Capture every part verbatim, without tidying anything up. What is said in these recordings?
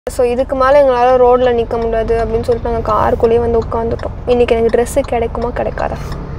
So இதுக்கு மேலே எங்களால் ரோட்டில் நிற்க முடியாது அப்படின்னு சொல்லிட்டு நாங்கள் காருக்குள்ளேயே வந்து உட்காந்துட்டோம். இன்றைக்கி எனக்கு ட்ரெஸ்ஸு கிடைக்குமா கிடைக்காதா?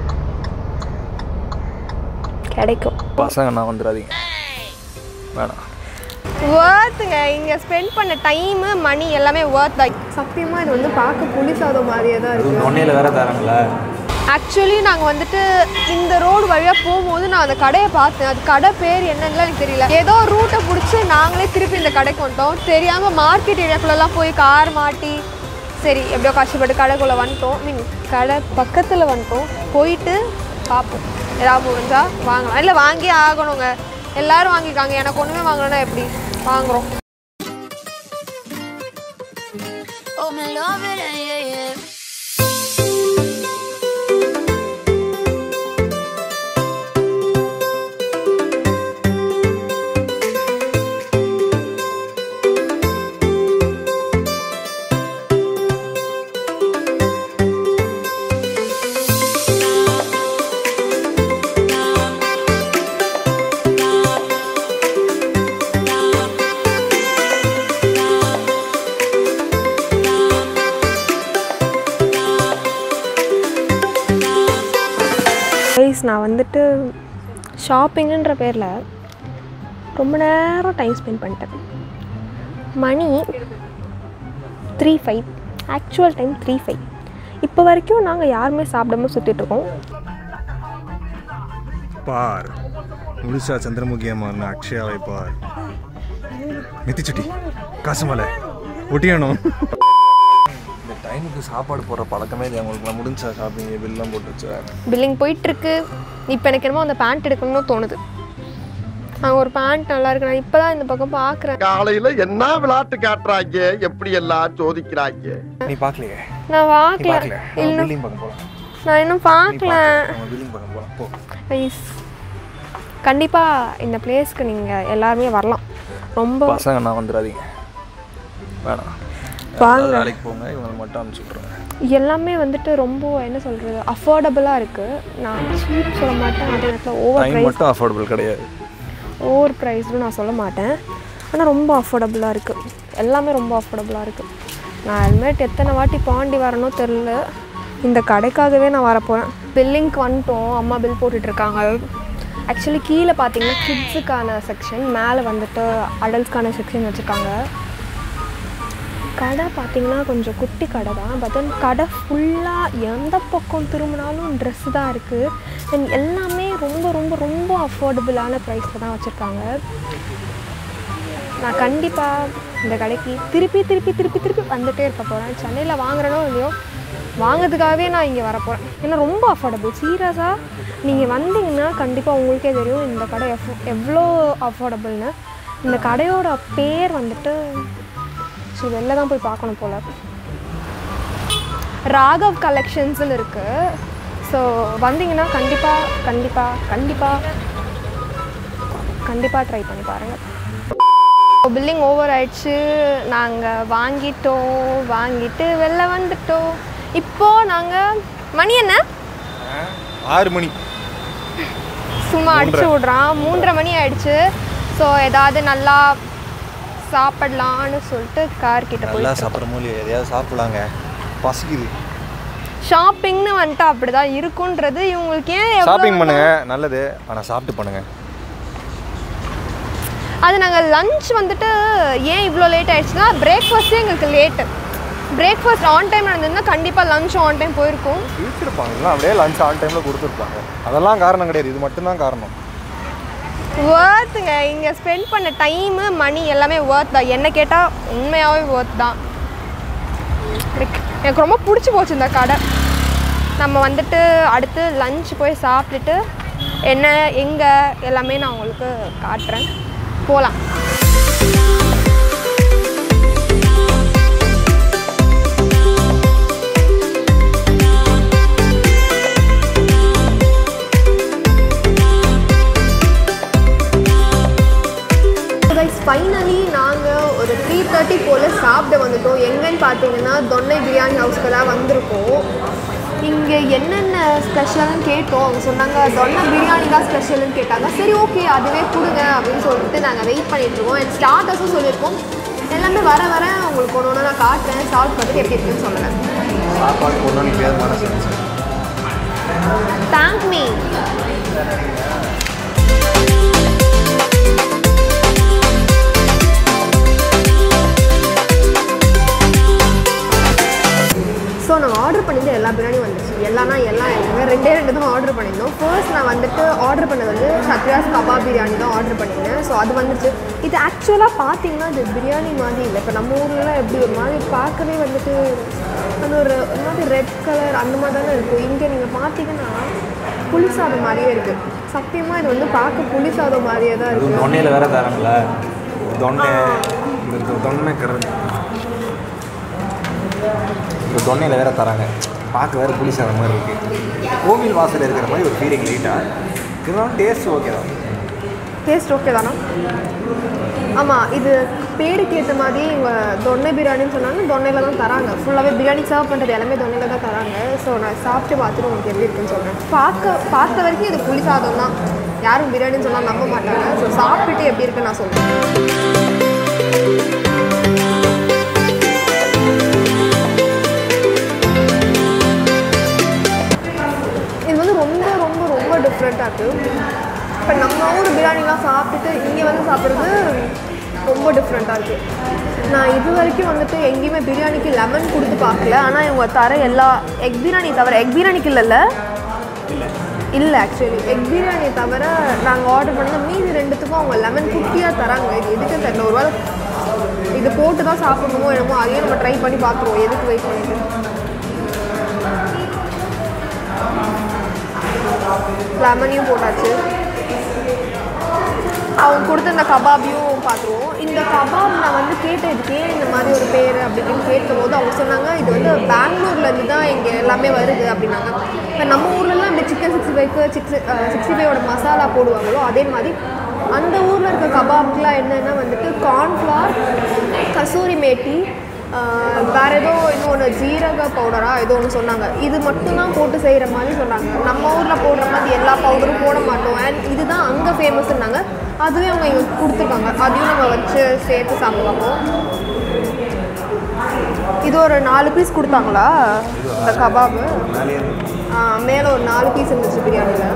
கிடைக்கும். பசங்க நான் வந்துடாதீங்க வேணாம். ஒர்த்துங்க, இங்கே ஸ்பெண்ட் பண்ண டைமு மணி எல்லாமே ஒர்த் தான். சத்தியமாக இது வந்து பார்க்க புளி சாதம் மாதிரியே தான் இருக்குது. ஒன்றையில் வேறு தராங்களா? ஆக்சுவலி நாங்கள் வந்துட்டு இந்த ரோடு வழியாக போகும்போது நான் அந்த கடையை பார்த்தேன். அது கடை பேர் என்னன்னு எனக்கு தெரியல. ஏதோ ரூட்டை பிடிச்சி நாங்களே திருப்பி இந்த கடைக்கு வந்துட்டோம். தெரியாமல் மார்க்கெட் ஏரியாக்குள்ளெல்லாம் போய் கார் மாட்டி சரி எப்படியோ கஷ்டப்பட்டு கடைக்குள்ளே வந்துட்டோம். மீன் கடை பக்கத்தில் வந்துட்டோம். போயிட்டு பார்ப்போம், ஏதாவது முடிஞ்சா வாங்கலாம். இல்லை வாங்கி ஆகணுங்க, எல்லோரும் வாங்கிக்காங்க. எனக்கு ஒன்றுமே வாங்கணும்னா எப்படி வாங்குகிறோம்? நான் வந்துட்டு ஷாப்பிங்குன்ற பேரில் ரொம்ப நேரம் டைம் ஸ்பெண்ட் பண்ணிட்டேன். மணி three five actual time three five இப்போ வரைக்கும் நாங்கள் யாருமே சாப்பிடாம சுற்றிட்டுருக்கோம். பார் முழுசா சந்திரமுகியமான அக்ஷயாவை பார். மெத்திச்சுட்டி காசுமலை ஒட்டியானோ. இந்த டைமுக்கு சாப்பாடு போடுற பழக்கமே இல்லை உங்களுக்கு. நான் முடிஞ்சா ஷாப்பிங் பில்லாம் போட்டு வச்சு பில்லிங் போயிட்டுருக்கு. இப்போ எனக்கு என்னமோ அந்த பேண்ட் எடுக்கணும்னு தோணுது. நாங்கள் ஒரு பேண்ட் நல்லா இருக்கு. நான் இப்போ தான் இந்த பக்கம் பார்க்குறேன். காலையில் என்ன விளையாட்டு காட்டுறாங்க, எப்படி எல்லாம் சோதிக்கிறாங்க. நீ பார்க்கலையே? நான் பார்க்கல. இல்லை பில்லிங் பக்கம் போகலாம். நான் இன்னும் பார்க்கல. பில்லிங் பக்கம் போகலாம் போ. ப்ளீஸ் கண்டிப்பாக இந்த பிளேஸ்க்கு நீங்கள் எல்லாருமே வரலாம். ரொம்ப பசங்க நான் வந்துடாதீங்க வேணாம். வாங்க வேலைக்கு போங்க, இவங்க மட்டும் அனுப்பிச்சு விட்ருங்க. எல்லாமே வந்துட்டு ரொம்ப என்ன சொல்கிறது அஃபோர்டபுளாக இருக்குது. நான் சீப் சொல்ல மாட்டேன், அதே நேரத்தில் ஓவர் ப்ரைஸ் மட்டும் அஃபோர்டபுள் கிடையாது. ஓவர் ப்ரைஸ்னு நான் சொல்ல மாட்டேன், ஆனால் ரொம்ப அஃபோர்டபுளாக இருக்குது. எல்லாமே ரொம்ப அஃபோர்டபுளாக இருக்குது. நான் ஹெல்மெட் எத்தனை வாட்டி பாண்டி வரணும் தெரில. இந்த கடைக்காகவே நான் வரப்போகிறேன். பில்லிங்க்கு வந்துட்டோம். அம்மா பில் போட்டுட்ருக்காங்க. ஆக்சுவலி கீழே பார்த்தீங்கன்னா கிட்ஸுக்கான செக்ஷன், மேலே வந்துட்டு அடல்ட்ஸ்க்கான செக்ஷன் வச்சுருக்காங்க. கடை பார்த்திங்கன்னா கொஞ்சம் குட்டி கடை தான். பட் தென் கடை ஃபுல்லாக எந்த பக்கம் திரும்பினாலும் ட்ரெஸ்ஸு தான் இருக்குது. அண்ட் எல்லாமே ரொம்ப ரொம்ப ரொம்ப அஃபோர்டபுளான ப்ரைஸில் தான் வச்சுருக்காங்க. நான் கண்டிப்பாக இந்த கடைக்கு திருப்பி திருப்பி திருப்பி திருப்பி வந்துகிட்டே இருக்க போகிறேன். சென்னையில் வாங்குறனோ இல்லையோ வாங்கிறதுக்காகவே நான் இங்கே வரப்போகிறேன். ஏன்னா ரொம்ப அஃபோர்டபுள். சீரியஸாக நீங்கள் வந்தீங்கன்னா கண்டிப்பாக உங்களுக்கே தெரியும் இந்த கடை எஃப் எவ்வளோ அஃபோர்டபுள்னு. இந்த கடையோட பேர் வந்துட்டு ஸோ வெளில தான் போய் பார்க்கணும் போல். ராகவ் கலெக்ஷன்ஸ்னு இருக்குது. ஸோ வந்தீங்கன்னா கண்டிப்பாக கண்டிப்பாக கண்டிப்பாக கண்டிப்பாக ட்ரை பண்ணி பாருங்கள். பில்லிங் ஓவர் ஆயிடுச்சு. நாங்கள் வாங்கிட்டோம். வாங்கிட்டு வெளில வந்துட்டோம். இப்போது நாங்கள் மணி என்ன ஆறு மணி சும்மா அடிச்சு விட்றான். மூன்றரை மணி ஆயிடுச்சு. ஸோ ஏதாவது நல்லா சாப்பிடலான்னு சொல்லிட்டு கார் கிட்ட போய் நல்லா சாப்பிட்ற மூலியம் எதையாவது சாப்பிடலாங்க, பசிக்குது. ஷாப்பிங்னு வந்துட்டு அப்படி தான் இருக்குன்றது இவங்களுக்கு. ஏன் ஷாப்பிங் பண்ணுங்க நல்லது, ஆனால் சாப்பிட்டு பண்ணுங்க. அது நாங்கள் லஞ்ச் வந்துட்டு ஏன் இவ்வளோ லேட் ஆகிடுச்சுன்னா பிரேக்ஃபாஸ்ட்டே எங்களுக்கு லேட்டு. பிரேக்ஃபாஸ்ட் ஆன் டைம் நடந்ததுன்னா கண்டிப்பாக லஞ்ச் ஆன் டைம் போயிருக்கும். கொடுத்துருப்பாங்க அப்படியே லஞ்ச் ஆன் டைமில் கொடுத்துருப்பாங்க. அதெல்லாம் காரணம் கிடையாது, இது மட்டும்தான் காரணம். ஒர்த்துங்க, இங்கே ஸ்பெண்ட் பண்ண டைமு மணி எல்லாமே ஒர்த் தான். என்ன கேட்டால் உண்மையாகவே ஒர்த் தான். எனக்கு ரொம்ப பிடிச்சி போச்சு இந்த கடை. நம்ம வந்துட்டு அடுத்து லஞ்ச் போய் சாப்பிட்டுட்டு என்ன எங்கே எல்லாமே நான் உங்களுக்கு காட்டுறேன். போகலாம். ஃபைனலி நாங்கள் ஒரு த்ரீ தேர்ட்டி போல் சாப்பிட வந்துட்டோம். எங்கன்னு பார்த்தீங்கன்னா தொன்னை பிரியாணி ஹவுஸ்க்கு தான் வந்திருக்கோம். இங்கே என்னென்ன ஸ்பெஷல்னு கேட்டோம். அவங்க சொன்னாங்க தொன்னை பிரியாணி தான் ஸ்பெஷல்னு கேட்டாங்க. சரி ஓகே அதுவே கொடுங்க அப்படின்னு சொல்லிட்டு நாங்கள் வெயிட் பண்ணிகிட்ருக்கோம். அண்ட் ஸ்டார்டர்ஸும் சொல்லியிருக்கோம். எல்லாமே வர வர உங்களுக்கு ஒன்று ஒன்று நான் காட்டுறேன். சால்ட் பார்த்துட்டு எப்படி இருக்குன்னு சொல்லுங்கள். சாப்பாடு போடணும் வித்தியாசமான சென்ஸ். Thank me. ஸோ நான் ஆர்டர் பண்ணிட்டு எல்லா பிரியாணியும் வந்துச்சு. எல்லாம்னா எல்லாம் இல்லைங்க, ரெண்டே ரெண்டு தான் ஆர்டர் பண்ணியிருந்தோம். ஃபர்ஸ்ட் நான் வந்துட்டு ஆர்டர் பண்ணது வந்து சத்யாஸ் கபாப் பிரியாணி தான் ஆர்டர் பண்ணியிருந்தேன். ஸோ அது வந்துச்சு. இது ஆக்சுவலாக பார்த்தீங்கன்னா இது பிரியாணி மாதிரி இல்லை. இப்போ நம்ம ஊர்லலாம் எப்படி ஒரு மாதிரி பார்க்கவே வந்துட்டு அது ஒரு ஒரு மாதிரி ரெட் கலர் அந்த மாதிரி தானே இருக்கும். இங்கே நீங்கள் பார்த்தீங்கன்னா புளி சாதம் மாதிரியே இருக்குது. சத்தியமாக இது வந்து பார்க்க புளி சாதம் மாதிரியே தான் இருக்குது. தொன்னையில் வேறு தராங்களா? தொன்னை இந்த தொன்னை கரை இந்த தொன்னையில் வேறு தராங்க. பார்க்க வேறு புளி சாதம் மாதிரி இருக்குது. கோவில் வாசலில் இருக்கிற மாதிரி ஒரு ஃபீலிங் லைட்டாக இருந்தாலும் டேஸ்ட் ஓகே தான். டேஸ்ட் ஓகே தானா? ஆமாம், இது பேருக்கு ஏற்ற மாதிரி இவங்க தொன்னை பிரியாணின்னு சொன்னாங்க. தொன்னையில் தான் தராங்க. ஃபுல்லாகவே பிரியாணி சர்வ் பண்ணுறது எல்லாமே தொன்னையில் தான் தராங்க. ஸோ நான் சாப்பிட்டு பார்த்துட்டு உங்களுக்கு எப்படி இருக்குன்னு சொல்கிறேன். பார்க்க பார்த்த வரைக்கும் இது புளி சாதம் தான். யாரும் பிரியாணின்னு சொன்னால் நம்ப மாட்டாங்க. ஸோ சாப்பிட்டுட்டு எப்படி இருக்குன்னு நான் சொல்கிறேன். இது வந்து ரொம்ப ரொம்ப ரொம்ப டிஃப்ரெண்ட்டாக இருக்குது. இப்போ நம்ம ஊர் பிரியாணிலாம் சாப்பிட்டுட்டு இங்கே வந்து சாப்பிட்றது ரொம்ப டிஃப்ரெண்ட்டாக இருக்குது. நான் இது வரைக்கும் வந்துட்டு எங்கேயுமே பிரியாணிக்கு லெமன் கொடுத்து பார்க்கல. ஆனால் இவங்க தர எல்லா எக் பிரியாணி தவிர எக் பிரியாணிக்கு இல்லைல்ல இல்லை ஆக்சுவலி எக் பிரியாணியை தவிர நாங்கள் ஆர்டர் பண்ண மீதி ரெண்டுத்துக்கும் அவங்க லெமன் குட்டியாக தராங்க. இது எதுக்கு தெரியல. ஒரு வேளை இது போட்டு தான் சாப்பிடணுமோ என்னமோ அதையும் நம்ம ட்ரை பண்ணி பார்த்துருவோம். எதுக்கு வெயிட் பண்ணிட்டு லெமனையும் போட்டாச்சு. அவங்க கொடுத்த இந்த கபாபையும் பார்த்துருவோம். இந்த கபாப் நான் வந்து கேட்டேன் இதுக்கு ஏன் இந்த மாதிரி ஒரு பேர் அப்படின்னு கேட்கும்போது அவங்க சொன்னாங்க இது வந்து பெங்களூர்லேருந்து தான் இங்கே எல்லாமே வருது அப்படின்னாங்க. இப்போ நம்ம ஊர்லலாம் இந்த சிக்கன் சிக்ஸ்டி ஃபைவ்க்கு சிக்ஸ் சிக்ஸ்டி ஃபைவோட மசாலா போடுவாங்களோ அதே மாதிரி அந்த ஊரில் இருக்க கபாப்லாம் என்னென்னா வந்துட்டு கார்ன்ஃப்ளவர், கசூரி மேத்தி, வேறு ஏதோ இன்னொன்று ஜீரக பவுடராக ஏதோ ஒன்று சொன்னாங்க. இது மட்டும்தான் போட்டு செய்கிற மாதிரி சொன்னாங்க. நம்ம ஊரில் போடுற மாதிரி எல்லா பவுடரும் போட மாட்டோம். அண்ட் இதுதான் அங்கே ஃபேமஸ்ன்னாங்க. அதுவே அவங்க இங்கே கொடுத்துருக்காங்க. அதையும் நம்ம வச்சு சேர்த்து சாப்பிடுவாங்க. இது ஒரு நாலு பீஸ் கொடுத்தாங்களா இந்த கபாபு? மேலே ஒரு நாலு பீஸ் இருந்துச்சு பிரியாணியில்.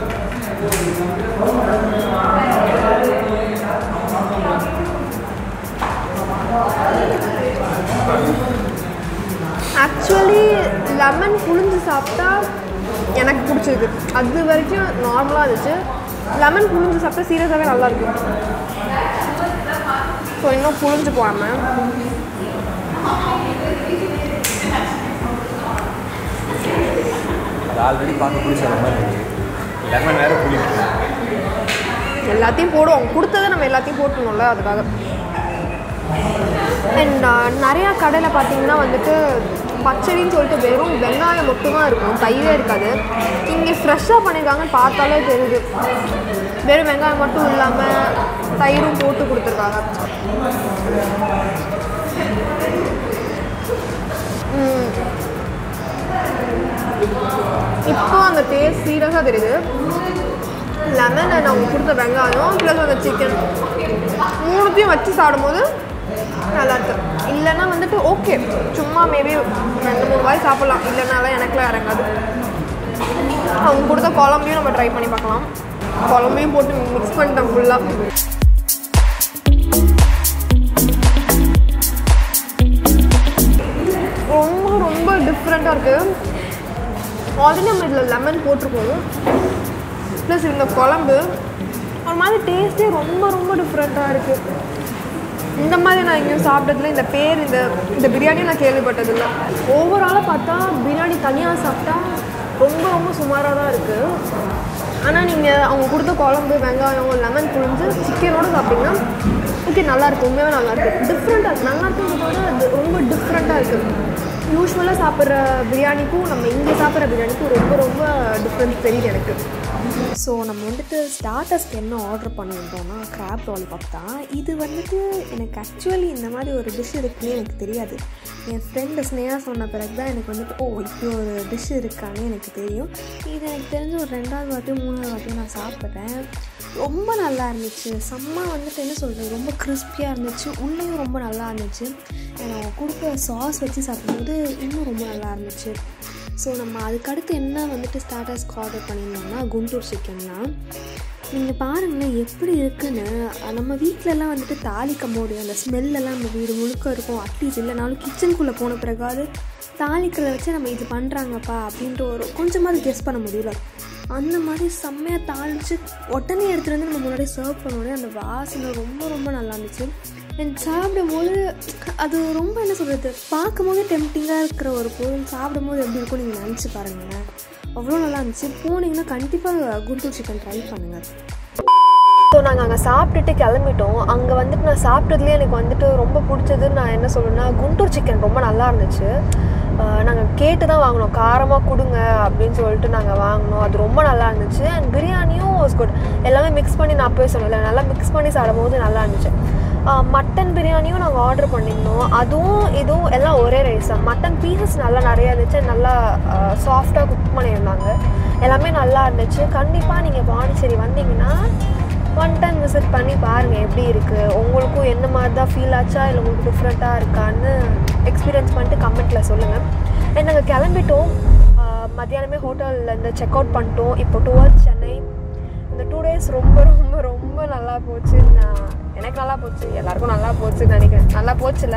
ஆக்சுவலி லெமன் புழிஞ்சு சாப்பிட்டா எனக்கு பிடிச்சிருக்கு. அது வரைக்கும் நார்மலாக இருந்துச்சு. லெமன் புழிஞ்சு சாப்பிட்டா சீரியஸாகவே நல்லாயிருக்கும். ஸோ இன்னும் புழிஞ்சு போகாமல் ஆல்ரெடி பார்க்க பிடிச்ச மாதிரி இருக்குது. லெமன் வேறு புளிக்கும். எல்லாத்தையும் போடுவோம். கொடுத்ததை நம்ம எல்லாத்தையும் போட்டுணும்ல அதுக்காக. அண்ட் நிறையா கடையில் பார்த்தீங்கன்னா வந்துட்டு பச்சடின்னு சொல்லிட்டு வெறும் வெங்காயம் மட்டும்தான் இருக்கும், தயிரே இருக்காது. இங்கே ஃப்ரெஷ்ஷாக பண்ணியிருக்காங்கன்னு பார்த்தாலே தெரியுது. வெறும் வெங்காயம் மட்டும் இல்லாமல் தயிரும் போட்டு கொடுத்துருக்காங்க. இப்போ அந்த டேஸ்ட் சீரியஸாக தெரியுது. லெமன் அண்ட் அவங்க கொடுத்த வெங்காயம் ப்ளஸ் அந்த சிக்கன் மூணுத்தையும் வச்சு சாப்பிடும்போது நல்லாயிருக்கு. இல்லைன்னா வந்துட்டு ஓகே சும்மா மேபி ரெண்டு மூணு வாய் சாப்பிட்லாம். இல்லைனாலாம் எனக்குலாம் இறங்காது. அவங்க கொடுத்த குழம்பையும் நம்ம ட்ரை பண்ணி பார்க்கலாம். குழம்பையும் போட்டு மிக்ஸ் பண்ணிட்டேன் ஃபுல்லாக. ரொம்ப ரொம்ப டிஃப்ரெண்ட்டாக இருக்குது. ஆல்ரெடி நம்ம இதில் லெமன் போட்டிருக்கோம். ப்ளஸ் இந்த குழம்பு ஒரு மாதிரி டேஸ்ட்டே ரொம்ப ரொம்ப டிஃப்ரெண்ட்டாக இருக்குது. இந்த மாதிரி நான் எங்கேயும் சாப்பிட்டதில்ல. இந்த பேர் இந்த இந்த பிரியாணியும் நான் கேள்விப்பட்டதில்லை. ஓவராலாக பார்த்தா பிரியாணி தனியாக சாப்பிட்டா ரொம்ப ரொம்ப சுமாராக தான் இருக்குது. ஆனால் நீங்கள் அவங்க கொடுத்த குழம்பு வெங்காயம் லெமன் புழிஞ்சு சிக்கனோடு சாப்பிட்டிங்கன்னா ஓகே நல்லாயிருக்கு. உண்மையாக நல்லாயிருக்கு. டிஃப்ரெண்ட்டாக இருக்குது. நல்லா இருக்கிறதோட அது ரொம்ப டிஃப்ரெண்ட்டாக இருக்குது. யூஸ்வலாக சாப்பிட்ற பிரியாணிக்கும் நம்ம இங்கே சாப்பிட்ற பிரியாணிக்கும் ரொம்ப ரொம்ப டிஃப்ரென்ஸ் தெரியுது எனக்கு. ஸோ நம்ம வந்துட்டு ஸ்டார்டர்ஸ்க்கு என்ன ஆர்டர் பண்ணியிருந்தோம்னா கிராப் லாலிபாப் தான். இது வந்துட்டு எனக்கு ஆக்சுவலி இந்த மாதிரி ஒரு டிஷ் இருக்குன்னு எனக்கு தெரியாது. என் ஃப்ரெண்டு ஸ்னேகா சொன்ன பிறகு தான் எனக்கு வந்துட்டு ஓ இப்படி ஒரு டிஷ் இருக்கான்னு எனக்கு தெரியும். இது எனக்கு தெரிஞ்ச ஒரு ரெண்டாவது வாட்டியும் மூணாவது வாட்டியும் நான் சாப்பிட்றேன். ரொம்ப நல்லா இருந்துச்சு. செம்ம வந்துட்டு என்ன சொல்கிறது, ரொம்ப கிறிஸ்பியாக இருந்துச்சு, உள்ளேயும் ரொம்ப நல்லா இருந்துச்சு. எனக்கு கொடுக்குற சாஸ் வச்சு சாப்பிடும்போது இன்னும் ரொம்ப நல்லா இருந்துச்சு. ஸோ நம்ம அதுக்கடுத்து என்ன வந்துட்டு ஸ்டார்டர்ஸ்க்கு ஆர்டர் பண்ணியிருந்தோம்னா குண்டூர் சிக்கன் தான். நீங்கள் பாருங்களேன் எப்படி இருக்குன்னு. நம்ம வீட்டிலலாம் வந்துட்டு தாளிக்கும் போது அந்த ஸ்மெல்லெல்லாம் நம்ம வீடு முழுக்க இருக்கும். அட்லீஸ்ட் இல்லைனாலும் கிச்சனுக்குள்ளே போன பிறகாவது தாளிக்கிறத வச்சு நம்ம இது பண்ணுறாங்கப்பா அப்படின்ற ஒரு கொஞ்சமாவது கெஸ் பண்ண முடியல. அந்த மாதிரி செம்மையாக தாளித்து உடனே எடுத்துகிட்டு வந்து நம்ம முன்னாடி சர்வ் பண்ணோடனே அந்த வாசனை ரொம்ப ரொம்ப நல்லா இருந்துச்சு. அண்ட் சாப்பிடும் போது அது ரொம்ப என்ன சொல்கிறது, பார்க்கும் போது டெம்டிங்காக இருக்கிற ஒரு பொருள் சாப்பிடும் போது எப்படி இருக்கும் நீங்கள் நினச்சி பாருங்களேன். அவ்வளோ நல்லா இருந்துச்சு. போனீங்கன்னா கண்டிப்பாக குண்டூர் சிக்கன் ட்ரை பண்ணுங்கள். ஸோ நாங்கள் அங்கே சாப்பிட்டுட்டு கிளம்பிட்டோம். அங்கே வந்துட்டு நான் சாப்பிட்டதுலேயே எனக்கு வந்துட்டு ரொம்ப பிடிச்சதுன்னு நான் என்ன சொல்லணுன்னா குண்டூர் சிக்கன் ரொம்ப நல்லா இருந்துச்சு. நாங்கள் கேட்டு தான் வாங்கினோம், காரமாக கொடுங்க அப்படின்னு சொல்லிட்டு நாங்கள் வாங்கினோம். அது ரொம்ப நல்லா இருந்துச்சு. அண்ட் பிரியாணியும் வாஸ் குட். எல்லாமே மிக்ஸ் பண்ணி நான் போய் சொன்னேன்ல, நல்லா மிக்ஸ் பண்ணி சாப்பிடும் போது நல்லா இருந்துச்சு. மட்டன் பிரியாணியும் நாங்கள் ஆர்டர் பண்ணியிருந்தோம். அதுவும் இதுவும் எல்லாம் ஒரே ரைஸ் தான். மட்டன் பீசஸ் நல்லா நிறையா இருந்துச்சு, நல்லா சாஃப்டாக குக் பண்ணியிருந்தாங்க. எல்லாமே நல்லா இருந்துச்சு. கண்டிப்பாக நீங்கள் பாண்டிச்சேரி வந்தீங்கன்னா ஒன் டைம் விசிட் பண்ணி பாருங்கள் எப்படி இருக்குது. உங்களுக்கும் என்ன மாதிரி தான் ஃபீல் ஆச்சா இல்லை உங்களுக்கு டிஃப்ரெண்ட்டாக இருக்கான்னு எக்ஸ்பீரியன்ஸ் பண்ணிட்டு கமெண்ட்டில் சொல்லுங்கள். அண்ட் நாங்கள் கிளம்பிட்டோம். மத்தியானமே ஹோட்டல்லேருந்து செக் அவுட் பண்ணிட்டோம். இப்போ டுவர்ட்ஸ் சென்னை. இந்த டூ டேஸ் ரொம்ப ரொம்ப ரொம்ப நல்லா போச்சு. நான் எனக்கு நல்லா போச்சு, எல்லாருக்கும் நல்லா போச்சுன்னு நினைக்கிறேன். நல்லா போச்சுல,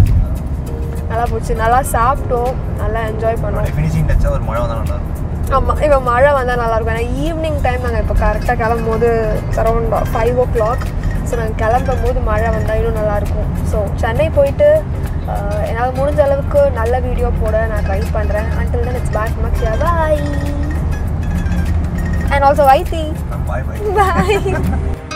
நல்லா போச்சு. நல்லா சாப்பிட்டோம், நல்லா என்ஜாய் பண்ணோம். ஃபினிஷிங் டச்சா ஒரு மழை வந்தால் நல்லா. ஆமாம், இப்போ மழை வந்தால் நல்லாயிருக்கும். ஏன்னா ஈவினிங் டைம் நாங்கள் இப்போ கரெக்டாக கிளம்பும் போது around five o'clock. So நாங்கள் கிளம்பும் போது மழை வந்தால் இன்னும் நல்லாயிருக்கும். ஸோ சென்னை போயிட்டு என்னால் முடிஞ்ச அளவுக்கு நல்ல வீடியோ போட நான் ட்ரை பண்ணுறேன். until then it's back Akshaya. Bye. And also Vaithee. Bye bye. Bye.